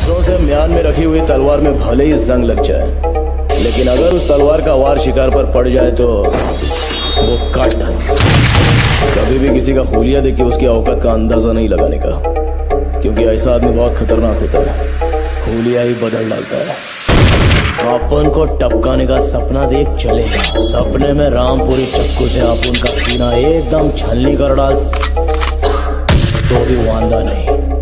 बरसों से म्यान में रखी हुई तलवार में भले ही जंग लग जाए, लेकिन अगर उस तलवार का वार शिकार पर पड़ जाए तो वो काट डाले। कभी भी किसी का हुलिया देख के उसकी औकात का अंदाजा नहीं लगाने का, क्योंकि ऐसा आदमी बहुत खतरनाक होता है, हुलिया ही बदल डालता है। अपन को टपकाने का सपना देख चले, सपने में रामपुरी चक्कू से अपन का सीना एकदम छलनी कर डाल तो भी वांदा नहीं।